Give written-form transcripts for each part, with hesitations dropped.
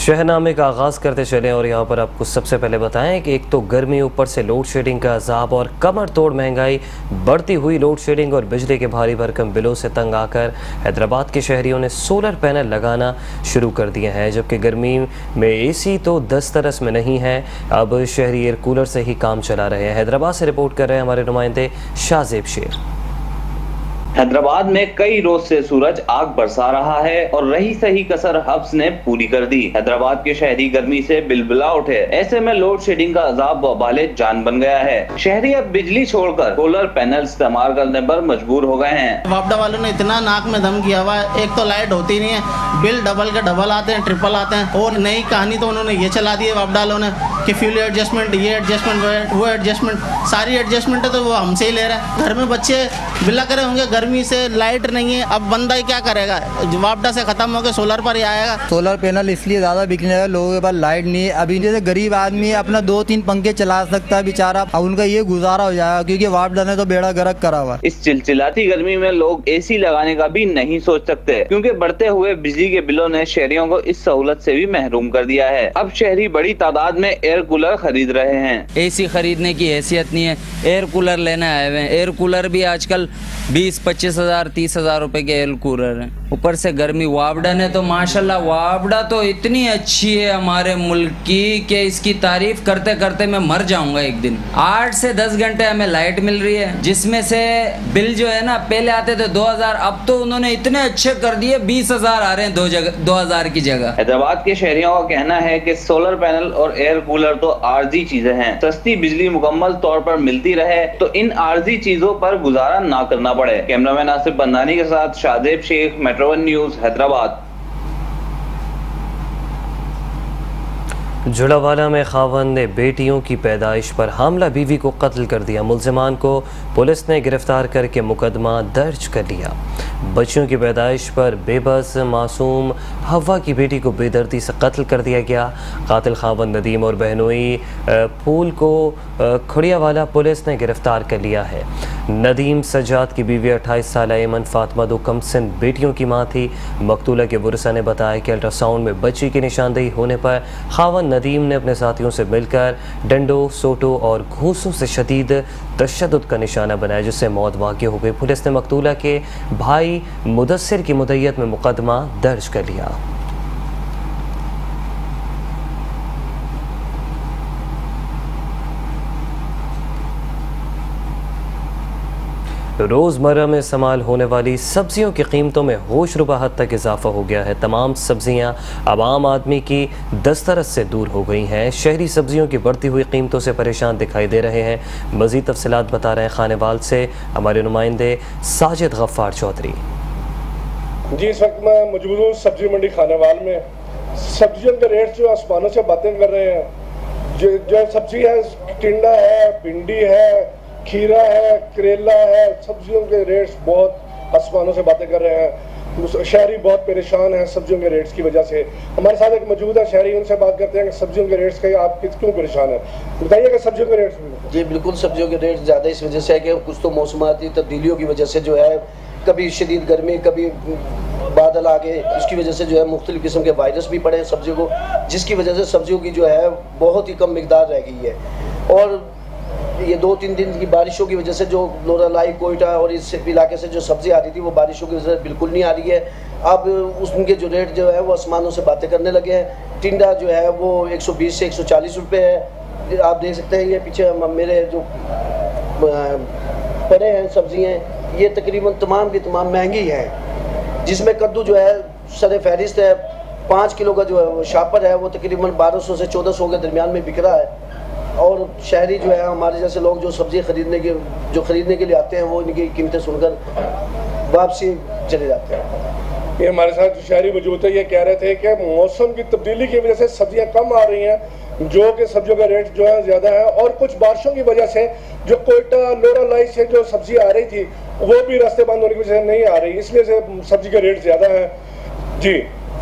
शहनामे का आगाज़ करते चलें और यहाँ पर आपको सबसे पहले बताएं कि एक तो गर्मी, ऊपर से लोड शेडिंग का अजाब और कमर तोड़ महंगाई, बढ़ती हुई लोड शेडिंग और बिजली के भारी भरकम बिलों से तंग आकर हैदराबाद के शहरियों ने सोलर पैनल लगाना शुरू कर दिए हैं। जबकि गर्मी में एसी तो दस्तरस में नहीं है, अब शहरी एयर कूलर से ही काम चला रहे हैं। हैदराबाद से रिपोर्ट कर रहे हैं हमारे नुमाइंदे शाहजेब शेर। हैदराबाद में कई रोज से सूरज आग बरसा रहा है और रही सही कसर हब्स ने पूरी कर दी। हैदराबाद के शहरी गर्मी से बिलबिला उठे, ऐसे में लोड शेडिंग का अजाब वबाले जान बन गया है। शहरी अब बिजली छोड़कर सोलर पैनल इस्तेमाल करने पर मजबूर हो गए हैं। वापडा वालों ने इतना नाक में दम किया हुआ है, एक तो लाइट होती नहीं है, बिल डबल के डबल आते हैं, ट्रिपल आते हैं। और नई कहानी तो उन्होंने ये चला दी है वापडा वालों ने कि फ्यूल एडजस्टमेंट, ये एडजस्टमेंट, वो एडजस्टमेंट, सारी एडजस्टमेंट है तो वो हमसे ही ले रहे हैं। घर में बच्चे बिला करे होंगे, गर्मी से लाइट नहीं है, अब बंदा ही क्या करेगा? वापडा से खत्म होकर सोलर पर ही आएगा। सोलर पैनल इसलिए ज्यादा बिकने लगा, लोगों के पास लाइट नहीं है। अभी जैसे गरीब आदमी है अपना 2-3 पंखे चला सकता है बेचारा, अब उनका ये गुजारा हो जाएगा क्योंकि वापडा ने तो बेड़ा गर्क करा हुआ। इस चिलचिलाती गर्मी में लोग एसी लगाने का भी नहीं सोच सकते क्योंकि बढ़ते हुए बिजली के बिलों ने शहरियों को इस सहूलत से भी महरूम कर दिया है। अब शहरी बड़ी तादाद में एयर कूलर खरीद रहे हैं। एसी खरीदने की हैसियत नहीं है, एयर कूलर लेने आए हुए हैं। एयर कूलर भी आजकल 20-25 हजार 30 हजार रुपए के एयर कूलर हैं। ऊपर से गर्मी, वापडा ने तो माशाल्लाह, वापडा तो इतनी अच्छी है हमारे मुल्क की कि इसकी तारीफ करते करते मैं मर जाऊंगा एक दिन। 8 से 10 घंटे हमें लाइट मिल रही है, जिसमें से बिल जो है ना, पहले आते थे 2000, अब तो उन्होंने इतने अच्छे कर दिए 20,000 आ रहे हैं 2000 की जगह। हैदराबाद के शहरियों का कहना है कि सोलर पैनल और एयर कूलर तो आर्जी चीजें हैं, सस्ती बिजली मुकम्मल तौर पर मिलती रहे तो इन आर्जी चीजों पर गुजारा ना करना पड़े। कैमरामैन आसिफ बंदानी के साथ शाहजेब शेख, मेट्रो 1 न्यूज़, हैदराबाद। जुड़ावाला में खावंद ने बेटियों की पैदाइश पर हमला बीवी को कत्ल कर दिया। मुल्जिमान को पुलिस ने गिरफ्तार करके मुकदमा दर्ज कर लिया। बच्चियों की पैदाइश पर बेबस मासूम हवा की बेटी को बेदर्दी से कत्ल कर दिया गया। कातिल खावंद नदीम और बहनोई फूल को खुड़ियावाला पुलिस ने गिरफ्तार कर लिया है। नदीम सज्जाद की बीवी 28 साल ऐमन फातिमा 2 कमसिन बेटियों की मां थी। मकतूला के बुरसा ने बताया कि अल्ट्रासाउंड में बच्ची की निशानदेही होने पर खावंद नदीम ने अपने साथियों से मिलकर डंडों, सोटों और घूंसों से शदीद तशद्दुद का निशाना बनाया, जिससे मौत वाक़ई हो गई। पुलिस ने मकतूला के भाई मुदस्सिर की मुद्दत में मुकदमा दर्ज कर लिया। रोज़मर्रा में इस्तेमाल होने वाली सब्जियों की कीमतों में होशरुबा हद तक इजाफा हो गया है। तमाम सब्जियां अब आम आदमी की दस्तरस से दूर हो गई हैं। शहरी सब्जियों की बढ़ती हुई कीमतों से परेशान दिखाई दे रहे हैं। मज़ीद तफसीलात बता रहे हैं खानेवाल से हमारे नुमाइंदे साजिद गफ्फार चौधरी। जी, इस वक्त मैं मौजूद हूँ सब्जी मंडी खानेवाल में। सब्जियों के रेट जो आसमानों से बातें कर रहे हैं। जो सब्जी है, टिंडा है, भिंडी है, खीरा है, करेला है, सब्जियों के रेट्स बहुत आसमानों से बातें कर रहे हैं। शहरी बहुत परेशान हैं सब्जियों के रेट्स की वजह से। हमारे साथ एक मौजूद है शहरी, उनसे बात करते हैं कि सब्जियों के रेट्स का आप क्यों परेशान हैं, बताइएगा सब्जियों के रेट्स। जी बिल्कुल, सब्जियों के रेट ज़्यादा इस वजह से है कि कुछ तो मौसमाती तब्दीलियों की वजह से जो है, कभी शदीद गर्मी, कभी बादल आ गए, इसकी वजह से जो है मुख्तलिफ किस्म के वायरस भी पड़े हैं सब्जियों को, जिसकी वजह से सब्जियों की जो है बहुत ही कम मिकदार रह गई है। और ये 2-3 दिन की बारिशों की वजह से जो लोरालाई, कोयटा और इस इलाके से जो सब्जी आ रही थी वो बारिशों की वजह से बिल्कुल नहीं आ रही है। अब उनके जो रेट जो है वो आसमानों से बातें करने लगे हैं। टिंडा जो है वो 120 से 140 रुपये है। आप देख सकते हैं ये पीछे मेरे जो पड़े हैं सब्जियाँ, ये तकरीबन तमाम की तमाम महंगी हैं, जिसमें कद्दू जो है सर फहरिस्त है। 5 किलो का जो है वो शापर है वो तकरीबन 1200 से 1400 के दरमियान में बिक रहा है। और शहरी जो है, हमारे जैसे लोग जो सब्जी खरीदने के लिए आते हैं, वो इनकी कीमतें सुनकर वापसी चले जाते हैं। ये हमारे साथ जो शहरी मौजूद है, ये कह रहे थे कि मौसम की तब्दीली की वजह से सब्जियां कम आ रही हैं, जो कि सब्जियों का रेट जो है ज़्यादा है। और कुछ बारिशों की वजह से जो कोयटा, लोरालाई से जो सब्जी आ रही थी वो भी रास्ते बंद होने की वजह से नहीं आ रही, इसलिए से सब्जी का रेट ज़्यादा है। जी,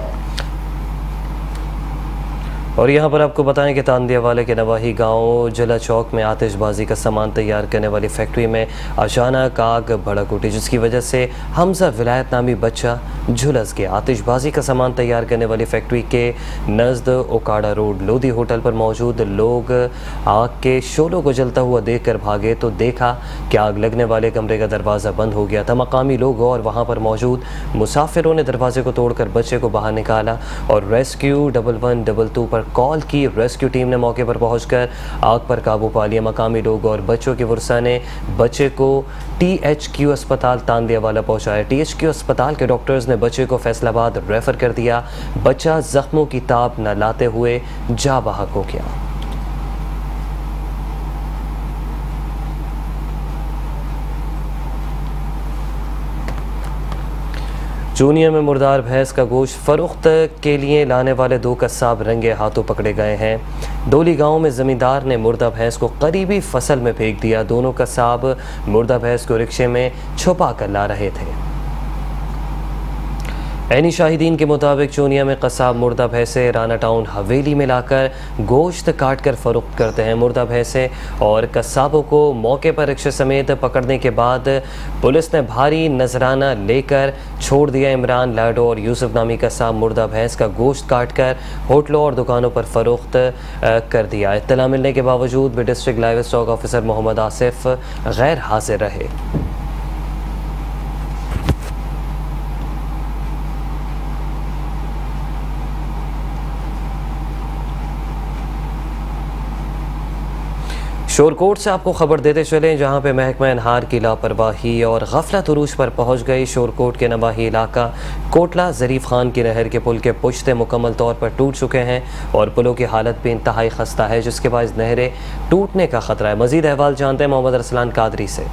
और यहाँ पर आपको बताएं कि तांदियावाले के नवाही गांव जला चौक में आतिशबाजी का सामान तैयार करने वाली फैक्ट्री में अचानक आग भड़क उठी, जिसकी वजह से हमजा विलायत नामी बच्चा झुलस गया। आतिशबाजी का सामान तैयार करने वाली फैक्ट्री के नज़द ओकाड़ा रोड लोधी होटल पर मौजूद लोग आग के शोलों को जलता हुआ देखकर भागे तो देखा कि आग लगने वाले कमरे का दरवाज़ा बंद हो गया था। मकामी लोगों और वहां पर मौजूद मुसाफिरों ने दरवाजे को तोड़कर बच्चे को बाहर निकाला और रेस्क्यू 1122 पर कॉल की। रेस्क्यू टीम ने मौके पर पहुंचकर आग पर काबू पा लिया। मकामी लोगों और बच्चों की वर्षा ने बच्चे को THQ अस्पताल तांदियावाला पहुंचाया। THQ अस्पताल के डॉक्टर्स ने बच्चे को फैसलाबाद रेफर कर दिया। बच्चा जख्मों की ताब न लाते हुए जा बहक हो गया। चूनिया में मुर्दार भैंस का गोश्त फरोख्त के लिए लाने वाले 2 कस्साब रंगे हाथों पकड़े गए हैं। डोली गांव में ज़मींदार ने मुर्दा भैंस को करीबी फसल में फेंक दिया। दोनों कस्साब मुर्दा भैंस को रिक्शे में छुपा कर ला रहे थे। ऐनी शाहिदीन के मुताबिक चूनिया में कसाब मुर्दा भैंसे राना टाउन हवेली में लाकर गोश्त काट कर फ़रोख्त करते हैं। मुर्दा भैंसे और कसाबों को मौके पर रिक्शे समेत पकड़ने के बाद पुलिस ने भारी नजराना लेकर छोड़ दिया। इमरान लाडो और यूसुफ नामी कसाब मुर्दा भैंस का गोश्त काट कर होटलों और दुकानों पर फ़रोख्त कर दिया। इत्तला मिलने के बावजूद भी district livestock officer Mohammad Asif गैर हाजिर रहे। शोरकोट से आपको खबर देते चलें, जहां पे महकमा अनहार की लापरवाही और गफलत उरूज पर पहुंच गई। शोरकोट के नवाही इलाका कोटला ज़रीफ खान की नहर के पुल के पुश्ते मुकम्मल तौर पर टूट चुके हैं और पुलों की हालत भी इंतहाई खस्ता है, जिसके बाद नहरें टूटने का ख़तरा है। मज़ीद अहवाल जानते हैं मोहम्मद अरसलान कादरी से।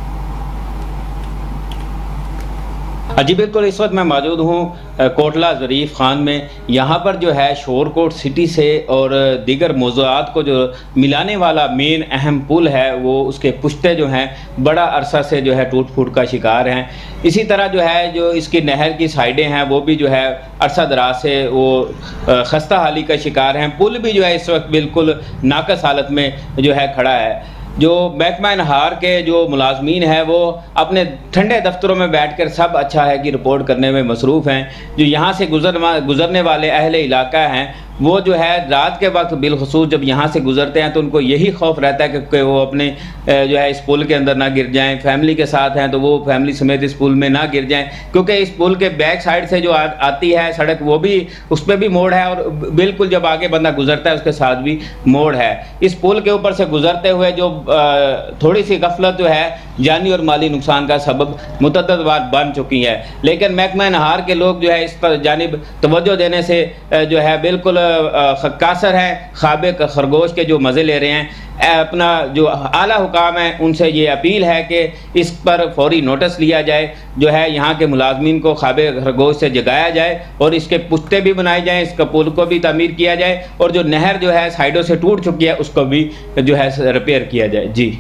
जी बिल्कुल, इस वक्त मैं मौजूद हूँ कोटला ज़रीफ खान में। यहाँ पर जो है शोरकोट सिटी से और दीगर मौज़ूआत को जो मिलाने वाला मेन अहम पुल है, वो उसके पुश्ते जो हैं बड़ा अरसा से जो है टूट फूट का शिकार हैं। इसी तरह जो है जो इसकी नहर की साइडें हैं वो भी जो है अरसा दराज से वो खस्ता हाली का शिकार हैं। पुल भी जो है इस वक्त बिल्कुल नाकस हालत में जो है खड़ा है। जो महकमा अनहार के जो मुलाजमीन हैं वो अपने ठंडे दफ्तरों में बैठकर सब अच्छा है कि रिपोर्ट करने में मसरूफ़ हैं। जो यहाँ से गुज़रने वाले अहले इलाका हैं वो जो है रात के वक्त बिलखसूस जब यहाँ से गुज़रते हैं तो उनको यही खौफ रहता है कि वो अपने जो है इस पुल के अंदर ना गिर जाएं। फैमिली के साथ हैं तो वो फैमिली समेत इस पुल में ना गिर जाएं, क्योंकि इस पुल के बैक साइड से जो आती है सड़क वो भी उस पर भी मोड़ है और बिल्कुल जब आगे बंदा गुजरता है उसके साथ भी मोड़ है। इस पुल के ऊपर से गुजरते हुए जो थोड़ी सी गफलत जो है जानी और माली नुकसान का सबब मुतअद्दिद बार बन चुकी है। लेकिन महकमा अनहार के लोग जो है इस पर जानिब तवज्जो देने से जो है बिल्कुल कासर है, ख्वाबे खरगोश के जो मज़े ले रहे हैं। अपना जो आला हुकाम है उनसे ये अपील है कि इस पर फौरी नोटिस लिया जाए, जो है यहाँ के मुलाजमीन को ख्वाबे खरगोश से जगाया जाए और इसके पुश्ते भी बनाए जाएँ, इसका पुल को भी तामीर किया जाए और जो नहर जो है साइडों से टूट चुकी है उसको भी जो है रिपेयर किया जाए। जी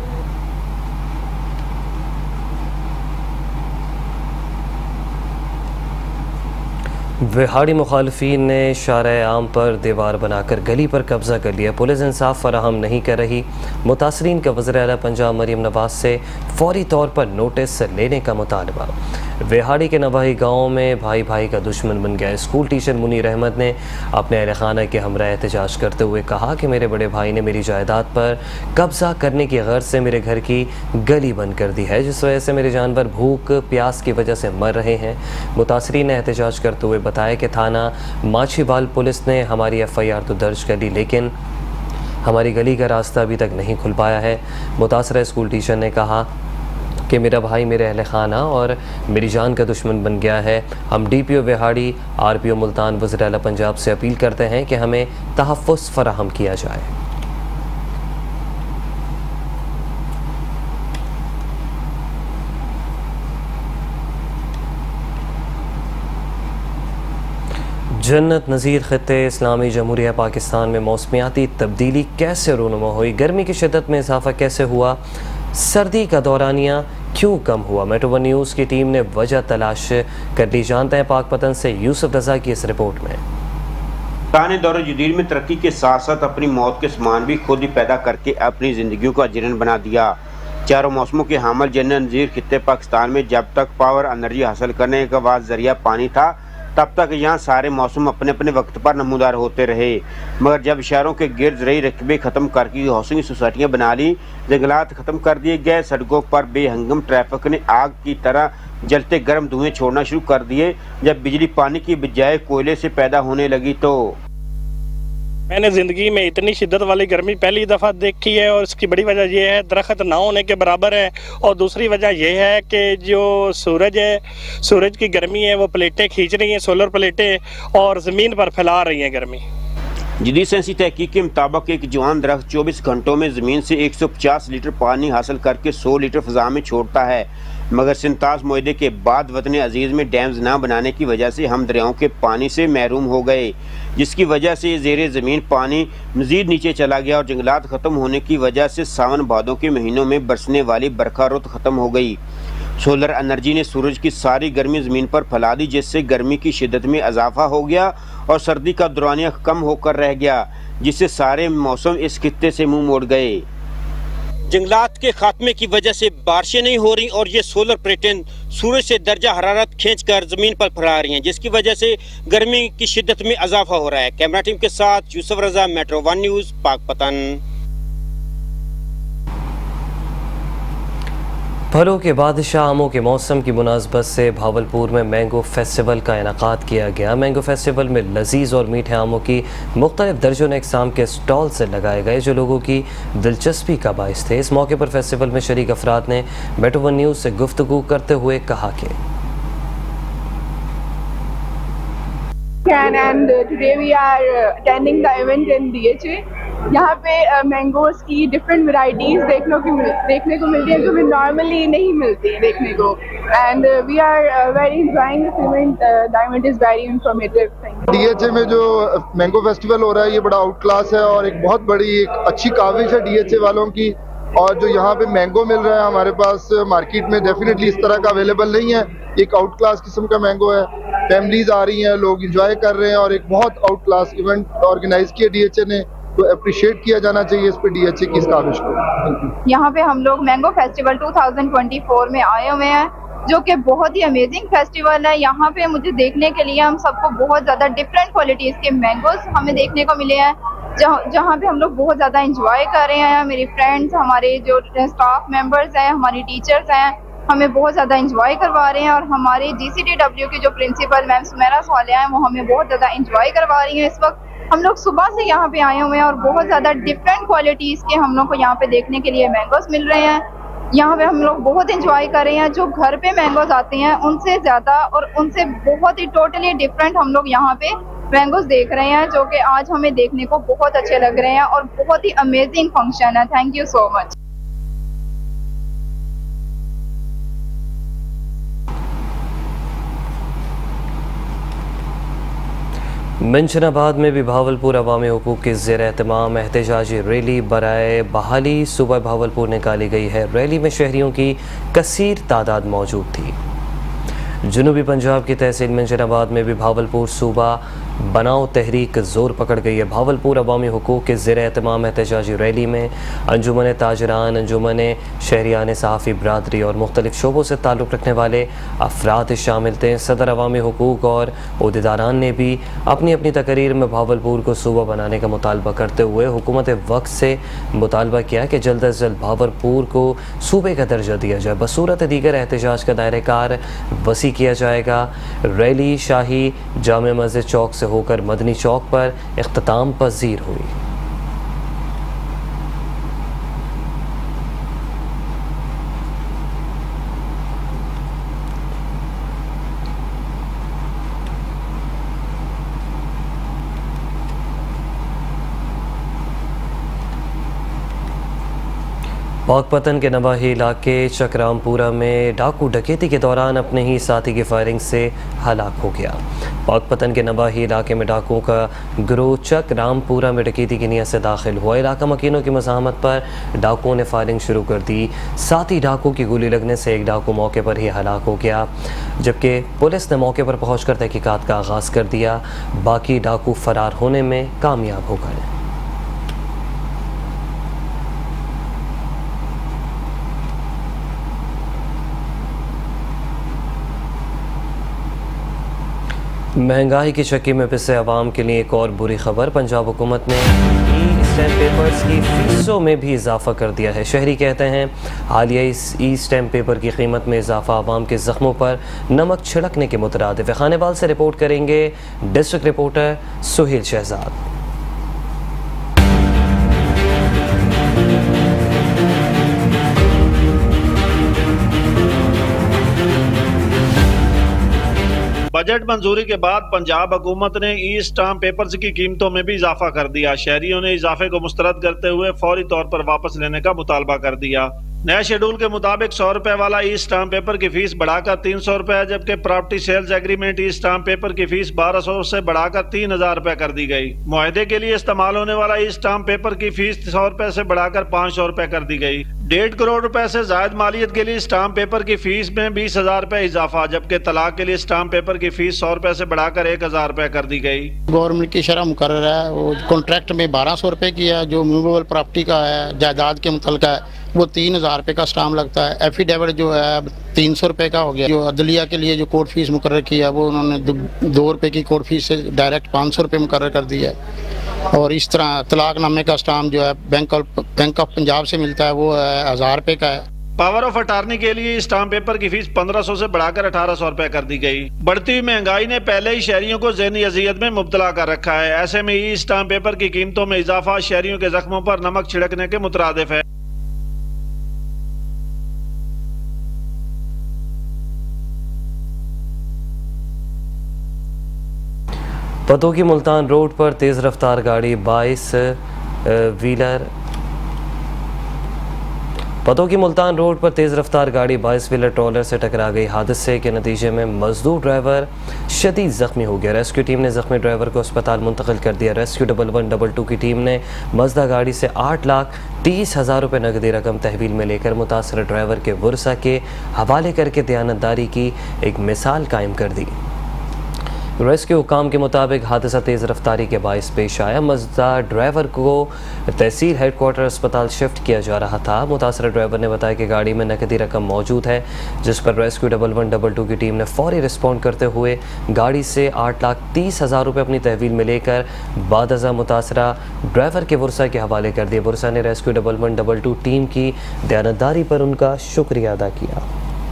विहाड़ी मुखालफीन ने शारा आम पर दीवार बनाकर गली पर कब्ज़ा कर लिया। पुलिस इंसाफ फराहम नहीं कर रही। मुतासरीन का वज़ीर आला पंजाब मरीम नवाज से फौरी तौर पर नोटिस लेने का मुतालबा। विहाड़ी के नवाही गांव में भाई भाई का दुश्मन बन गया। स्कूल टीचर मुनीर अहमद ने अपने अहल खाना के हमरा एहतजाज करते हुए कहा कि मेरे बड़े भाई ने मेरी जायदाद पर कब्ज़ा करने की गर्ज से मेरे घर की गली बंद कर दी है, जिस वजह से मेरे जानवर भूख प्यास की वजह से मर रहे हैं। मुतासरीन ने एहतजाज करते हुए बताया कि थाना माछीवाल पुलिस ने हमारी FIR तो दर्ज कर ली, लेकिन हमारी गली का रास्ता अभी तक नहीं खुल पाया है। मुतासरा स्कूल टीचर ने कहा कि मेरा भाई मेरे अहल खाना और मेरी जान का दुश्मन बन गया है। हम DPO विहाड़ी, RPO मुल्तान, वज़ीर आला पंजाब से अपील करते हैं कि हमें तहफ़्फ़ुज़ फराहम किया जाए। जन्नत नज़ीर ख़ित्ते इस्लामी जमहूरिया पाकिस्तान में मौसमियाती तब्दीली कैसे रूनुमा हुई? गर्मी की शिद्दत में इजाफा कैसे हुआ? सर्दी का दौरानिया क्यों कम हुआ? मेट्रो न्यूज़ की टीम ने वजह तलाश कर ली। जानते हैं पाकपतन से यूसुफ रज़ा की इस रिपोर्ट में। ताने दौर जदीद में तरक्की के साथ साथ अपनी मौत के समान भी खुद ही पैदा करके अपनी ज़िंदगियों का अजरन बना दिया। चारों मौसमों के हामिल जनरल नज़ीर खित्ते पाकिस्तान में जब तक पावर एनर्जी हासिल करने का वाद जरिया पानी था, तब तक यहाँ सारे मौसम अपने अपने वक्त पर नमूदार होते रहे। मगर जब शहरों के गिर्द ज़रई रकबे ख़त्म करके हाउसिंग सोसाइटियाँ बना ली, जंगलात ख़त्म कर दिए गए, सड़कों पर बेहंगम ट्रैफिक ने आग की तरह जलते गर्म धुएँ छोड़ना शुरू कर दिए, जब बिजली पानी की बजाय कोयले से पैदा होने लगी तो मैंने ज़िंदगी में इतनी शिद्दत वाली गर्मी पहली दफ़ा देखी है। और इसकी बड़ी वजह यह है दरख्त ना होने के बराबर है, और दूसरी वजह यह है कि जो सूरज है, सूरज की गर्मी है वो प्लेटें खींच रही हैं, सोलर प्लेटें, और ज़मीन पर फैला रही हैं गर्मी। जदीद साइंसी तहकीक के मुताबिक एक जवान दरख्त 24 घंटों में ज़मीन से 150 लीटर पानी हासिल करके 100 लीटर फ़ज़ा में छोड़ता है। मगर 47 मुआहदे के बाद वतन अजीज़ में डैम्स ना बनाने की वजह से हम दरियाओं के पानी से महरूम हो गए, जिसकी वजह से ज़ेरे ज़मीन पानी मज़ीद नीचे चला गया और जंगलात ख़त्म होने की वजह से सावन भादों के महीनों में बरसने वाली बरखा रुत ख़त्म हो गई। सोलर एनर्जी ने सूरज की सारी गर्मी ज़मीन पर फैला दी, जिससे गर्मी की शिद्दत में इजाफा हो गया और सर्दी का दौरानिया कम होकर रह गया, जिससे सारे मौसम इस खित्ते से मुँह मोड़ गए। जंगलात के खात्मे की वजह से बारिशें नहीं हो रही और ये सोलर प्लेटें सूरज से दर्जा हरारत खींचकर ज़मीन पर फैला रही हैं, जिसकी वजह से गर्मी की शिद्दत में इजाफा हो रहा है। कैमरा टीम के साथ यूसुफ रजा, मेट्रो 1 न्यूज़, पाकपतन। फलों के बादशाह आमों के मौसम की मुनासबत से भावलपुर में मैंगो फेस्टिवल का इनेकाद किया गया। मैंगो फेस्टिवल में लजीज और मीठे आमों की मुख्तलिफ दर्जों इकसाम के स्टॉल से लगाए गए, जो लोगों की दिलचस्पी का बाइस थे। इस मौके पर फेस्टिवल में शरीक अफराद ने मेट्रो 1 न्यूज़ से गुफ्तगू करते हुए कहा कि and today we are attending the event in DHA। यहाँ पे मैंगोज की डिफरेंट वैरायटीज देखने को मिलती है जो भी नॉर्मली नहीं मिलती देखने को, and we are very enjoying this event. The event is very informative. DHA में जो मैंगो फेस्टिवल हो रहा है ये बड़ा आउट क्लास है और एक बहुत बड़ी एक अच्छी काविश है DHA वालों की। और जो यहाँ पे मैंगो मिल रहा है हमारे पास मार्केट में डेफिनेटली इस तरह का अवेलेबल नहीं है। एक आउट क्लास किस्म का मैंगो है, फैमिलीज आ रही हैं, लोग एंजॉय कर रहे हैं और एक बहुत आउट क्लास इवेंट ऑर्गेनाइज किया DHA ने, तो अप्रिशिएट किया जाना चाहिए इस पे DHA की इस काविश को। यहाँ पे हम लोग मैंगो फेस्टिवल 2024 में आए हुए हैं, जो कि बहुत ही अमेजिंग फेस्टिवल है। यहाँ पे मुझे देखने के लिए हम सबको बहुत ज़्यादा डिफरेंट क्वालिटीज़ के मैंगोज हमें देखने को मिले हैं, जहाँ पे हम लोग बहुत ज़्यादा इंजॉय कर रहे हैं। मेरी फ्रेंड्स, हमारे जो स्टाफ मेंबर्स हैं, हमारी टीचर्स हैं, हमें बहुत ज़्यादा इंजॉय करवा रहे हैं। और हमारे GCDW के जो प्रिंसिपल मैम सुमेरा सालिया हैं, वो हमें बहुत ज़्यादा इंजॉय करवा रही हैं। इस वक्त हम लोग सुबह से यहाँ पे आए हुए हैं और बहुत ज़्यादा डिफरेंट क्वालिटीज़ के हम लोग को यहाँ पे देखने के लिए मैंगोज मिल रहे हैं। यहाँ पे हम लोग बहुत इंजॉय कर रहे हैं। जो घर पे मैंगोज आते हैं उनसे ज़्यादा और उनसे बहुत ही टोटली डिफरेंट हम लोग यहाँ पे मैंगोज देख रहे हैं, जो कि आज हमें देखने को बहुत अच्छे लग रहे हैं और बहुत ही अमेजिंग फंक्शन है। Thank you so much. मंशनाबाद में भी भावलपुर अवामी हुकूक के ज़ेर एहतमाम एहतजाजी रैली बराए बहाली सूबा भावलपुर निकाली गई है। रैली में शहरियों की कसीर तादाद मौजूद थी। जनूबी पंजाब की तहसील मंशनाबाद में भी भावलपुर सूबा बनाओ तहरीक जोर पकड़ गई है। भावलपुर अवामी हुकूक के ज़ेर एहतमाम एहतजाजी रैली में अंजुमन ताजरान, अंजुमन शहरियान सहाफ़ी बरादरी और मुख्तलिफ शोबों से ताल्लुक़ रखने वाले अफराद शामिल थे। सदर अवामी हुकूक और ओहदेदारान ने भी अपनी अपनी तकरीर में भावलपुर को सूबा बनाने का मुतालबा करते हुए हुकूमत वक्त से मुतालबा किया कि जल्द अज जल्द भावलपुर को सूबे का दर्जा दिया जाए। बसूरत दीगर एहतजाज का दायरेकार वसी किया जाएगा। रैली शाही जामे मस्जिद चौक से होकर मदनी चौक पर इख्तिताम पजीर हुई। पाकपतन के नवाही इलाके चकरामपुरा में डाकू डकैती के दौरान अपने ही साथी की फायरिंग से हलाक हो गया। पाकपतन के नवाही इलाके में डाकुओं का गिरोह चकरामपुरा में डकैती की नीयत से दाखिल हुआ। इलाका मकीनों की मज़ाहमत पर डाकुओं ने फायरिंग शुरू कर दी। साथ ही डाकू की गोली लगने से एक डाकू मौके पर ही हलाक हो गया, जबकि पुलिस ने मौके पर पहुंचकर तहकीकात का आगाज़ कर दिया। बाकी डाकू फरार होने में कामयाब हो गए। महंगाई की चक्की में पिसे अवाम के लिए एक और बुरी खबर। पंजाब हुकूमत ने ई स्टैम्प पेपर्स की फीसों में भी इजाफा कर दिया है। शहरी कहते हैं हालिया इस ई स्टैम्प पेपर की कीमत में इजाफा अवाम के जख्मों पर नमक छिड़कने के मुतरादिफ है। खानेवाल से रिपोर्ट करेंगे district reporter Suhail Shahzad. Budget मंजूरी के बाद पंजाब हुकूमत ने ई स्टाम्प पेपर्स की कीमतों में भी इजाफा कर दिया। शहरियों ने इजाफे को मुस्तरद करते हुए फौरी तौर पर वापस लेने का मुतालबा कर दिया। नए शेड्यूल के मुताबिक 100 रुपए वाला ई स्टाम्प पेपर की फीस बढ़ाकर 300 रुपए, जबकि property sales agreement e stamp paper की फीस 1200 से बढ़ाकर 3000 रुपए कर दी गई। मुआहदे के लिए इस्तेमाल होने वाला ई स्टाम्प पेपर की फीस 100 रुपए से बढ़ाकर 500 रुपए कर दी गई। 1.5 करोड़ रुपए से जायद मालियत के लिए स्टाम्प पेपर की फीस में 20,000 रुपए इजाफा, जबकि तलाक के लिए स्टाम्प पेपर की फीस 100 रुपए से बढ़ाकर 1000 रुपए कर दी गई। गवर्नमेंट की शरह मुकर्रर है, वो कॉन्ट्रैक्ट में 1200 रुपए की है, जो मूवेबल प्रॉपर्टी का है, जायदाद के मुतल्लिक़ है, वो 3000 रुपए का स्टाम्प लगता है। एफिडेविट जो है 300 रुपए का हो गया। जो अदलिया के लिए जो कोर्ट फीस मुकर्रर की है वो उन्होंने 2 रुपए की कोर्ट फीस से डायरेक्ट 500 रुपए मुकर्रर कर दी है। और इस तरह तलाकनामे का स्टाम्प जो है बैंक ऑफ पंजाब से मिलता है, वो 1000 रुपए का है। पावर ऑफ अटार्नी के लिए स्टाम्प पेपर की फीस 1500 से बढ़ाकर 1800 रुपए कर दी गई। बढ़ती हुई महंगाई ने पहले ही शहरियों को ज़हनी अज़ियत में मुब्तला कर रखा है। ऐसे में ई स्टाम्प पेपर की कीमतों में इजाफा शहरियों के जख्मों पर नमक छिड़कने के मुतरादिफ है। पतों की मुल्तान रोड पर तेज़ रफ्तार गाड़ी 22 व्हीलर ट्रॉलर से टकरा गई। हादसे के नतीजे में मजदूर ड्राइवर शदीद जख्मी हो गया। रेस्क्यू टीम ने जख्मी ड्राइवर को अस्पताल मुंतकिल कर दिया। रेस्क्यू 1112 की टीम ने मजदा गाड़ी से 8,30,000 रुपये नकदी रकम तहवील में लेकर मुतासर ड्राइवर के वर्सा के हवाले करके दयानतदारी की एक मिसाल कायम कर दी। रेस्क्यू हुकाम के मुताबिक हादसा तेज़ रफ्तारी के बाइस पेश आया। मजदा ड्राइवर को तहसील हेडक्वार्टर अस्पताल शिफ्ट किया जा रहा था। मुतासर ड्राइवर ने बताया कि गाड़ी में नकदी रकम मौजूद है, जिस पर रेस्क्यू 1112 की टीम ने फौरी रिस्पॉन्ड करते हुए गाड़ी से 8,30,000 रुपये अपनी तहवील में लेकर बादअज़ा मुतासरा ड्राइवर के वर्सा के हवाले कर दिए। वर्सा ने रेस्क्यू 1112 टीम की दयानतदारी पर उनका शुक्रिया अदा किया।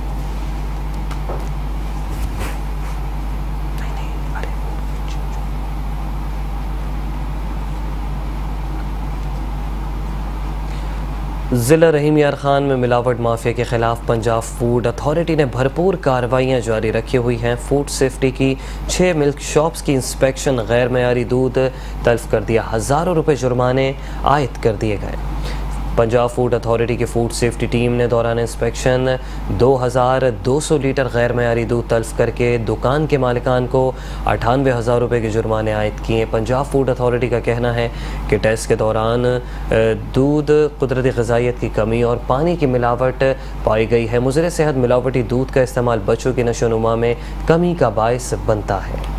ज़िला रहीम यार खान में मिलावट माफिया के खिलाफ पंजाब फूड अथॉरिटी ने भरपूर कार्रवाइयाँ जारी रखी हुई हैं। फूड सेफ्टी की 6 मिल्क शॉप्स की इंस्पेक्शन, गैर मयारी दूध तल्फ कर दिया, हज़ारों रुपये जुर्माने आयद कर दिए गए। पंजाब फूड अथॉरिटी की फूड सेफ्टी टीम ने दौरान इंस्पेक्शन 2200 लीटर गैर मयारी दूध तल्फ करके दुकान के मालिकान को 98,000 रुपये के जुर्माने आयद किए। पंजाब फूड अथॉरिटी का कहना है कि टेस्ट के दौरान दूध, कुदरती ग़िज़ाइयत की कमी और पानी की मिलावट पाई गई है। मुज़र सेहत मिलावटी दूध का इस्तेमाल बच्चों की नशोनुमा में कमी का बायस बनता है।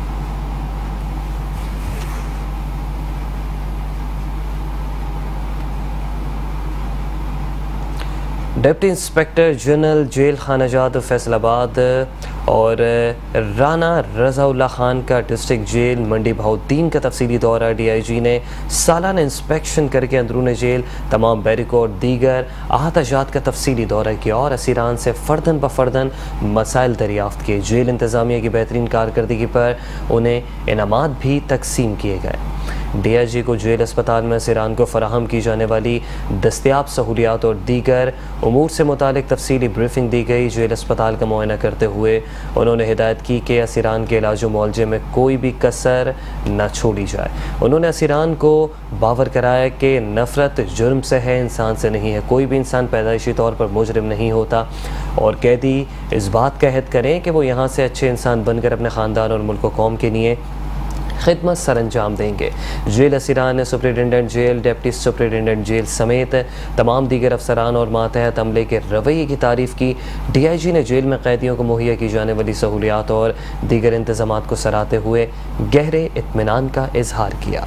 डिप्टी इंस्पेक्टर जनरल जेल खानाजात फैसलाबाद और राना रज़ाउल्लाह खान का डिस्ट्रिक्ट जेल मंडी भाव 3 का तफसीली दौरा DIG ने सालाना इंस्पेक्शन करके अंदरून जेल तमाम बैरिक और दीगर अहाताजात का तफसीली दौरा किया और असीरान से फ़र्दन बफ़र्दन मसाइल दरियाफ़्त किए। जेल इंतज़ामिया की बेहतरीन कारकर्दगी पर उन्हें इनामात भी तकसीम किए गए। DIG को जेल अस्पताल में असीरान को फ़राहम की जाने वाली दस्तियाब सहूलियात और दीगर उमूर से मुतालिक तफसीली ब्रीफिंग दी गई। जेल अस्पताल का मुआयना करते हुए उन्होंने हिदायत की कि असीरान के इलाज मुआलजे में कोई भी कसर न छोड़ी जाए। उन्होंने असीरान को बावर कराया कि नफ़रत जुर्म से है, इंसान से नहीं है। कोई भी इंसान पैदाइशी तौर पर मुजरिम नहीं होता और कैदी इस बात का अहद करें कि वो यहाँ से अच्छे इंसान बनकर अपने ख़ानदान और मुल्क व कौम के लिए खिदमत सर अंजाम देंगे। जेल असीरान ने superintendent jail, deputy superintendent jail समेत तमाम दीगर अफसरान और मातहत अमले के रवैये की तारीफ़ की। DIG ने जेल में कैदियों को मुहैया की जाने वाली सहूलियात और दीगर इंतज़ामात को सराहते हुए गहरे इत्मीनान का इजहार किया।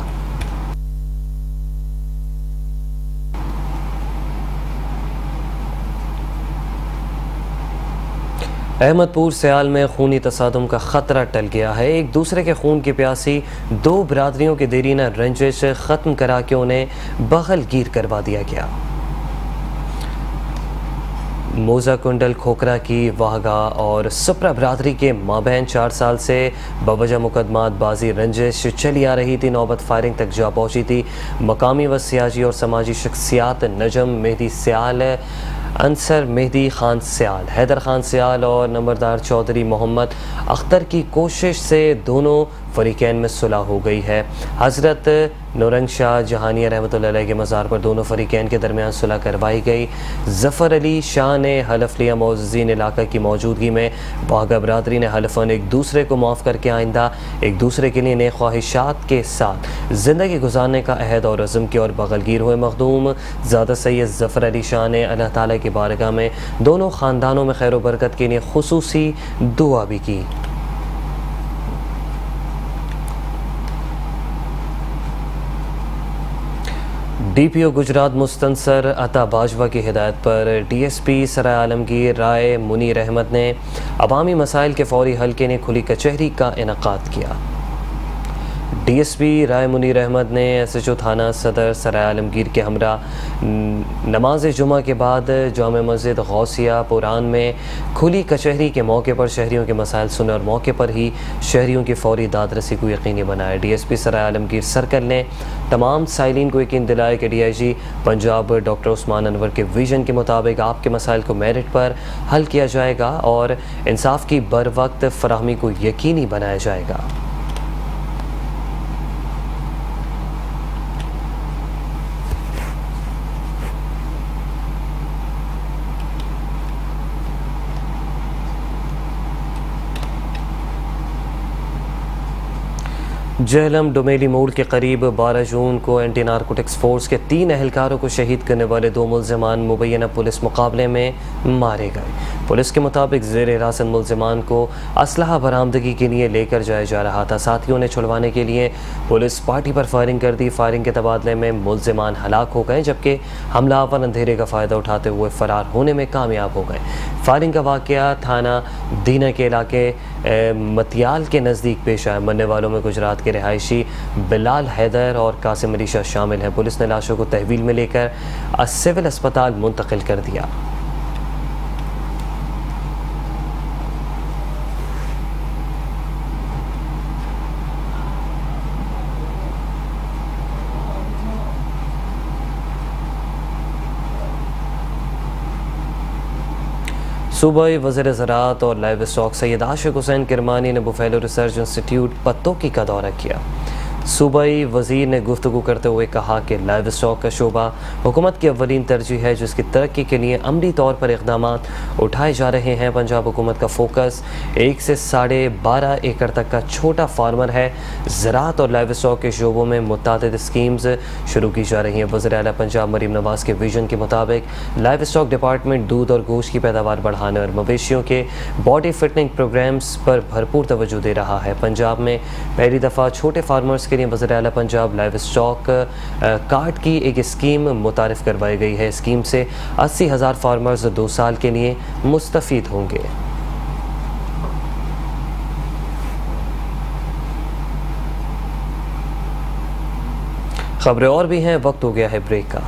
अहमदपुर सियाल में खूनी तसादुम का खतरा टल गया है। एक दूसरे के खून की प्यासी दो बरादरियों की देरीना रंजिश ख़त्म करा के उन्हें बगलगीर करवा दिया गया। मोजा कुंडल खोखरा की वाहगा और सुप्रा बरादरी के माबैन 4 साल से बवजह मुकदमात बाजी रंजिश चली आ रही थी। नौबत फायरिंग तक जा पहुंची थी। मकामी व सियासी और समाजी शख्सियात नजम मेहदी सियाल, अंसर मेहदी खान सियाल, हैदर खान सियाल और नंबरदार चौधरी मोहम्मद अख्तर की कोशिश से दोनों फरीकैन में सुलह हो गई है। हज़रत नौरंग शाह जहानिया रहमतुल्लाह अलैह के मज़ार पर दोनों फरीकैन के दरमियान सुलह करवाई गई। ज़फ़र अली शाह ने हलफ लिया। मोअज़्ज़िन इलाका की मौजूदगी में वाहगा बरादरी ने हलफन एक दूसरे को माफ़ करके आइंदा एक दूसरे के लिए नए ख्वाहिशात के साथ ज़िंदगी गुजारने का अहद और अज़म की और बगलगीर हुए। मखदूम ज़ादा सैयद ज़फ़र अली शाह ने अल्लाह ताला की बारगाह में दोनों ख़ानदानों में खैर व बरकत के लिए खुसूसी दुआ भी की। DPO गुजरात मुस्तनसर अता बाजवा की हिदायत पर DSP सराय आलमगीर राय मुनीर अहमद ने अवामी मसाइल के फौरी हल के लिए खुली कचहरी का इनकाद किया। DSP राय मुनीर अहमद ने SHO थाना सदर सराय आलमगीर के हमरा नमाज जुमा के बाद जामे मस्जिद गौसिया पुरान में खुली कचहरी के मौके पर शहरियों के मसाइल सुने और मौके पर ही शहरियों की फौरी दादरसी को यकीनी बनाया। DSP सराय आलमगीर सर्कल ने तमाम साइलिन को यकीन दिलाया कि DIG पंजाब डॉक्टर उस्मान अनवर के विजन के मुताबिक आपके मसाइल को मेरिट पर हल किया जाएगा और इंसाफ की बर वक्त फराहमी को यकीनी बनाया जाएगा। जेहलम डोमेली मोड़ के करीब 12 जून को एंटी नारकोटिक्स फोर्स के 3 एहलकारों को शहीद करने वाले 2 मुल्ज़िमान मुबैना पुलिस मुकाबले में मारे गए। पुलिस के मुताबिक ज़ेर हिरासत मुल्ज़िमान को असलहा बरामदगी के लिए लेकर जाया जा रहा था। साथियों ने छुड़वाने के लिए पुलिस पार्टी पर फायरिंग कर दी। फायरिंग के तबादले में मुल्ज़िमान हलाक हो गए जबकि हमलावर अंधेरे का फ़ायदा उठाते हुए फ़रार होने में कामयाब हो गए। फायरिंग का वाक़या थाना दीना के इलाके मतियाल के नज़दीक पेश आया। मरने वालों में गुजरात के रिहायशी बिलाल हैदर और कासिम अली शाह शामिल हैं। पुलिस ने लाशों को तहवील में लेकर सिविल अस्पताल मुंतकिल कर दिया। सूबाई वज़ीर ज़राअत और लाइव स्टॉक सैयद आशिक हुसैन किरमानी ने बुफेलो रिसर्च इंस्टीट्यूट पत्तोकी का दौरा किया। सूबाई वज़ीर ने गुफ्तगू करते हुए कहा कि लाइव स्टॉक का शोबा हुकूमत की अव्वलीन तरजीह है जिसकी तरक्की के लिए अमली तौर पर इक़दाम उठाए जा रहे हैं। पंजाब हुकूमत का फोकस 1 से 12.5 एकड़ तक का छोटा फार्मर है। ज़राअत और लाइव स्टॉक के शोबों में मुतअद्दिद स्कीम्स शुरू की जा रही हैं। वज़ीर आला पंजाब मरीम नवाज़ के विजन के मुताबिक लाइव स्टॉक डिपार्टमेंट दूध और गोश्त की पैदावार बढ़ाने और मवेशियों के बॉडी फिटनिंग प्रोग्राम्स पर भरपूर तवज्जो दे रहा है। पंजाब में पहली दफ़ा छोटे फार्मर्स के लिए वज़ीर आला पंजाब लाइव स्टॉक कार्ड की एक स्कीम मुतारिफ करवाई गई है। स्कीम से 80,000 फार्मर्स 2 साल के लिए मुस्तफ़ीद होंगे। खबरें और भी हैं, वक्त हो गया है ब्रेक का।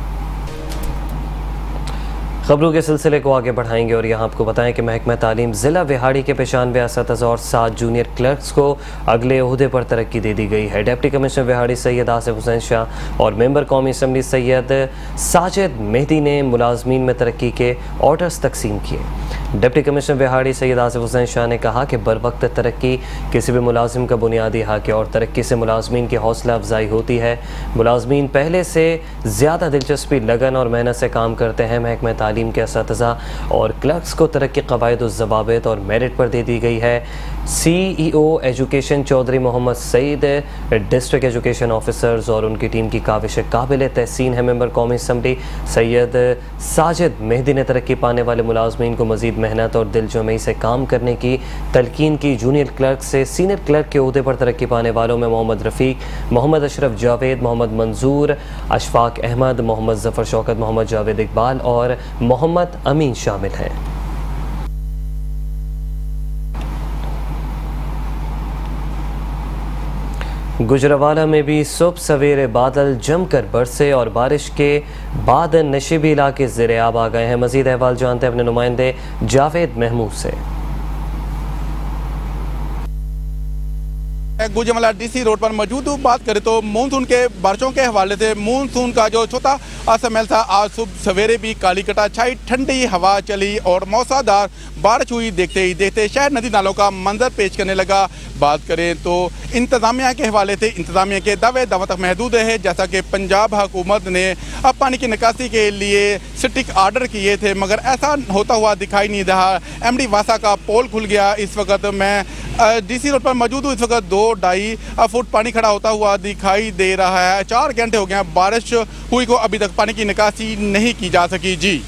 खबरों के सिलसिले को आगे बढ़ाएंगे और यहाँ आपको बताएं कि महकमा तालीम ज़िला विहाड़ी के 95 असातिज़ा और 7 जूनियर क्लर्क्स को अगले ओहदे पर तरक्की दे दी गई है। डिप्टी कमिश्नर विहाड़ी सैयद आसिफ हुसैन शाह और मेंबर कौमी असम्बली सैयद साजिद मेहदी ने मुलाजमीन में तरक्की के ऑर्डर्स तकसीम किए। डिप्टी कमिश्नर विहाड़ी सैयद आसिफ हुसैन शाह ने कहा कि बर वक्त तरक्की किसी भी मुलाजिम का बुनियादी हक है और तरक्की से मुलाजमीन की हौसला अफजाई होती है। मुलाजमीन पहले से ज़्यादा दिलचस्पी, लगन और मेहनत से काम करते हैं। महकमा तालीम के असातिज़ा और क्लर्क्स को तरक्की क़वाइद और ज़वाबित और मेरिट पर दे दी गई है। CEO education Chaudhry Mohammad Saeed, district education officers और उनकी टीम की काविश काबिल तहसीन है। मेंबर कौमी असम्बली सैयद साजिद मेहदी ने तरक्की पाने वाले मुलाजमीन को मज़ीद मेहनत और दिलजमई से काम करने की तलकीन की। जूनियर क्लर्क से सीनियर क्लर्क के ओहदे पर तरक्की पाने वालों में मोहम्मद रफ़ीक, मोहम्मद अशरफ जावेद, मोहम्मद मंजूर, अशफाक अहमद, मोहम्मद ज़फ़र शौकत, मोहम्मद जावेद इकबाल और मोहम्मद अमीन शामिल हैं। गुजरावाला में भी सुबह सवेरे बादल जमकर बरसे और बारिश के बाद नशीबी इलाके ज़ेर-ए-आब आ गए हैं। मज़ीद अहवाल जानते हैं अपने नुमाइंदे जावेद महमूद से। गुजरावाला डीसी रोड पर मौजूद हूँ। बात करें तो मानसून के बारिशों के हवाले से मानसून का जो चौथा असमेल था, आज सुबह सवेरे भी काली कटा छाई, ठंडी हवा चली और मौसलाधार बारिश हुई। देखते ही देखते शहर नदी नालों का मंजर पेश करने लगा। बात करें तो इंतज़ामिया के हवाले से इंतज़ामिया के दावे तक महदूद है, जैसा कि पंजाब हुकूमत ने अब पानी की निकासी के लिए स्ट्रिक्ट आर्डर किए थे, मगर ऐसा होता हुआ दिखाई नहीं रहा। MD वासा का पोल खुल गया। इस वक्त मैं DC रोड पर मौजूद हूँ। इस वक्त 2-2.5 फुट पानी खड़ा होता हुआ दिखाई दे रहा है। 4 घंटे हो गए हैं बारिश हुई को, अभी तक पानी की निकासी नहीं की जा सकी। जी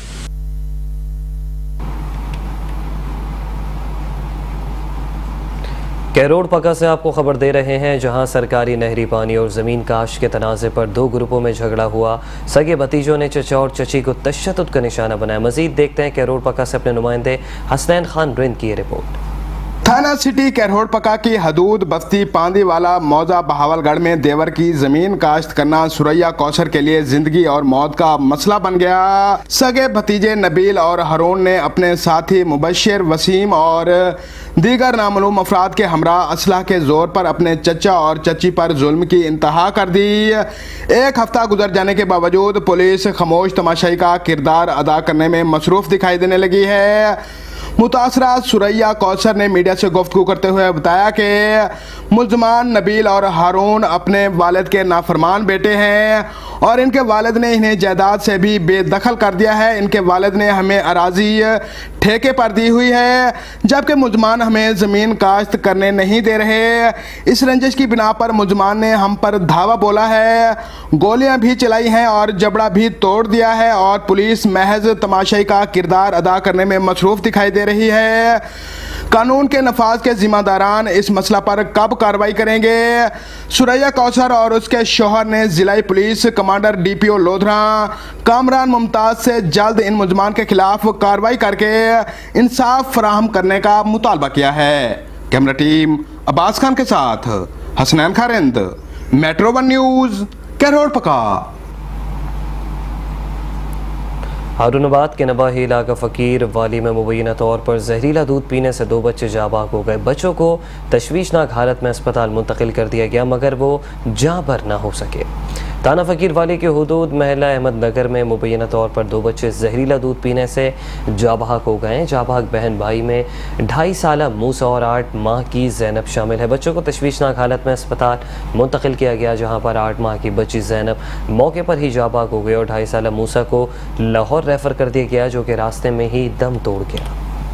कैरोड़ पका से आपको खबर दे रहे हैं, जहां सरकारी नहरी पानी और ज़मीन काश के तनाज़े पर 2 ग्रुपों में झगड़ा हुआ। सगे भतीजों ने चचा और चची को तशद्दुद का निशाना बनाया। मज़ीद देखते हैं कैरोड़ पका से अपने नुमाइंदे हसनैन खान रिंद की रिपोर्ट। थाना सिटी कैरोड़ पका की हदूद बस्ती पांदीवाला मौजा बहावलगढ़ में देवर की जमीन काश्त करना सुरैया कौसर के लिए जिंदगी और मौत का मसला बन गया। सगे भतीजे नबील और हरून ने अपने साथी मुबशिर, वसीम और दीगर नामालूम अफराद के हमरा असलाह के जोर पर अपने चचा और चची पर जुल्म की इंतहा कर दी। 1 हफ्ता गुजर जाने के बावजूद पुलिस खामोश तमाशाई का किरदार अदा करने में मसरूफ दिखाई देने लगी है। मुतासरा सुरैया कौसर ने मीडिया से गुफ्तगू करते हुए बताया कि मुल्ज़मान नबील और हारून अपने वालिद के नाफरमान बेटे हैं और इनके वालिद ने इन्हें जायदाद से भी बेदखल कर दिया है। इनके वालिद ने हमें अराजी ठेके पर दी हुई है, जबकि मुल्ज़मान हमें ज़मीन काश्त करने नहीं दे रहे। इस रंजिश की बिना पर मुल्ज़मान ने हम पर धावा बोला है, गोलियां भी चलाई हैं और जबड़ा भी तोड़ दिया है और पुलिस महज तमाशाई का किरदार अदा करने में मसरूफ दिखाई दे रही है। कानून के नफाज के जिम्मेदारान इस मसला पर कब कार्रवाई करेंगे? सुरैया कौसर और उसके शौहर ने जिला police commander DPO Lodhran Kamran Mumtaz से जल्द इन मुल्ज़मान के खिलाफ कार्रवाई करके इंसाफ फराहम करने का मुतालबा किया है। कैमरा टीम अब्बास खान के साथ हसनैन खारिंद, मेट्रो 1 न्यूज़, कैरोड़ पका। हारूनाबाद के नवाही इलाका फ़कीर वाली में मुबैना तौर पर जहरीला दूध पीने से 2 बच्चे जाँ बाक हो गए। बच्चों को तशवीशनाक हालत में अस्पताल मुंतकिल कर दिया गया, मगर वो जाँ भर ना हो सके। थाना फ़कीर वाली के हुदूद महला अहमद नगर में मुबैना तौर पर 2 बच्चे जहरीला दूध पीने से जाँ बाक हो गए। जाँ बाक बहन भाई में 2.5 साला मूसा और 8 माह की ज़ैनब शामिल है। बच्चों को तशवीशनाक हालत में अस्पताल मुंतकिल किया गया, जहाँ पर 8 माह की बच्ची ज़ैनब मौके पर ही जाँ बाक हो गई और 2.5 साला मूसा को लाहौर रेफ़र कर दिया गया, जो कि रास्ते में ही दम तोड़ गया।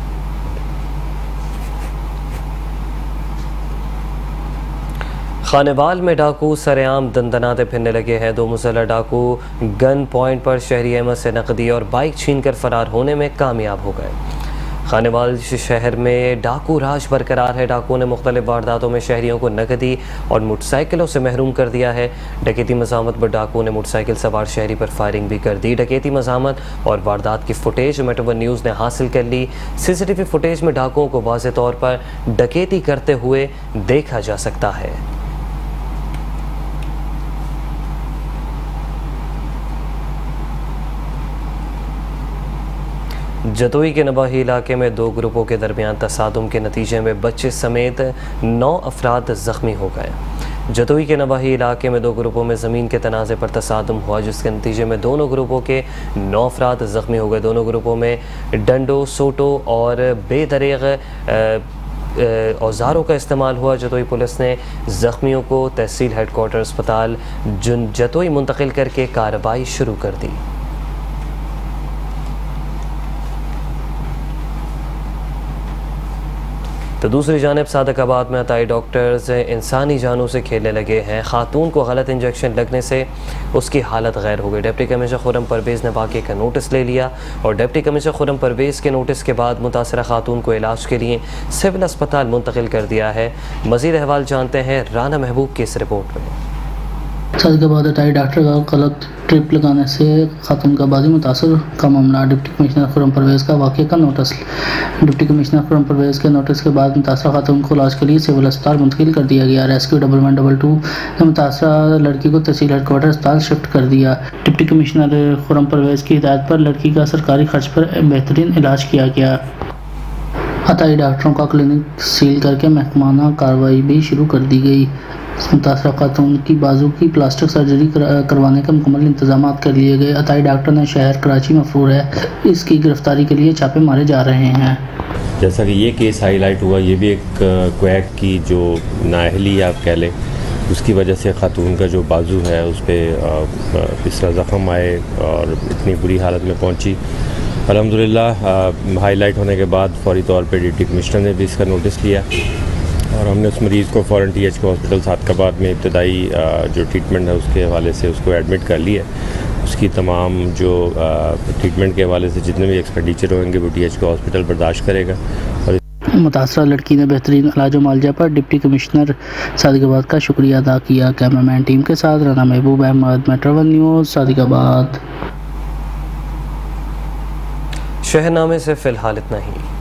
खानेवाल में डाकू सरेआम दंदनाते फिरने लगे हैं। 2 मुसल्लह डाकू गन पॉइंट पर शहरी अहमद से नकदी और बाइक छीनकर फरार होने में कामयाब हो गए। खानेवाल शहर में डाकू राज बरकरार है। डाकुओं ने मुख्तलिफ वारदातों में शहरियों को नकदी और मोटरसाइकिलों से महरूम कर दिया है। डकैती मज़ामत पर डाकुओं ने मोटरसाइकिल सवार शहरी पर फायरिंग भी कर दी। डकैती मज़ामत और वारदात की फुटेज मेट्रो 1 न्यूज़ ने हासिल कर ली। CCTV फुटेज में डाकुओं को वाज़ेह तौर पर डकैती करते हुए देखा जा सकता है। जतोई के नवाही इलाके में 2 ग्रुपों के दरमियान तसादुम के नतीजे में बच्चे समेत 9 अफराद ज़ख्मी हो गए। जतोई के नवाही इलाके में 2 ग्रुपों में ज़मीन के तनाज़े पर तसादुम हुआ, जिसके नतीजे में दोनों ग्रुपों के 9 अफराद ज़ख्मी हो गए। दोनों ग्रुपों में डंडो, सोटो और बेदरेग औज़ारों का इस्तेमाल हुआ। जतोई पुलिस ने ज़ख्मियों को तहसील हेडकोार्टर अस्पताल जतोई मुंतकिल करके कार्रवाई शुरू कर दी। तो दूसरी जानिब सादकाबाद में अताई डॉक्टर्स इंसानी जानों से खेलने लगे हैं। खातून को गलत इंजेक्शन लगने से उसकी हालत गैर हो गई। डिप्टी कमिश्नर खुर्रम परवेज़ ने वाक़े का नोटिस ले लिया और डिप्टी कमिश्नर खुर्रम परवेज़ के नोटिस के बाद मुतासरा खातून को इलाज के लिए सिविल अस्पताल मुंतकिल कर दिया है। मज़ीद अहवाल जानते हैं राना महबूब की इस रिपोर्ट में। सादिकाबाद अटारी डॉक्टर का गलत ट्रिप लगाने से खातून का बाजी मुतासर का मामला। डिप्टी कमिश्नर खुर्रम परवेज़ का वाक़े का notice. Deputy commissioner Khurram Parvez के नोटिस के बाद मुतासरा खातून को इलाज के लिए सिविल अस्पताल मुंतकिल कर दिया गया। रेस्क्यू 1122 ने मुतासरा लड़की को तहसील हेडक्वार्टर अस्पताल शिफ्ट कर दिया। डिप्टी कमिश्नर खुर्रम परवेज़ की हिदायत पर लड़की का सरकारी खर्च पर बेहतरीन इलाज किया गया। अटारी डॉक्टरों का क्लिनिक सील करके महकमाना कार्रवाई भी शुरू कर दी गई। मुतासरा खातून की बाजू की प्लास्टिक सर्जरी करवाने के मुकम्मल इंतजाम कर लिए गए। अटारी डॉक्टर ने शहर कराची मफरूर है, इसकी गिरफ्तारी के लिए छापे मारे जा रहे हैं। जैसा कि ये केस हाईलाइट हुआ, ये भी एक क्वैक की जो नाअहली आप कह लें, उसकी वजह से ख़ातून का जो बाजू है उस पर इस तरह ज़ख़म आए और इतनी बुरी हालत में पहुंची। अल्हम्दुलिल्लाह हाईलाइट होने के बाद फौरी तौर पे डिप्टी कमिश्नर ने भी इसका नोटिस लिया और हमने उस मरीज़ को फ़ौरन TH के हॉस्पिटल सादकाबाद में इब्तदाई जो ट्रीटमेंट है उसके हवाले से उसको एडमिट कर लिया। उसकी तमाम जो ट्रीटमेंट के हवाले से जितने भी एक्सपेंडिचर होंगे वो TH के हॉस्पिटल बर्दाश्त करेगा। और मुतासरा लड़की ने बेहतरीन इलाज मुआवजा पर डिप्टी कमिश्नर सादिकाबाद का शुक्रिया अदा किया। कैमरामैन टीम के साथ राना महबूब अहमद, मेट्रो 1 न्यूज़, सादिकाबाद। शहरनामे से फ़िलहाल इतना ही।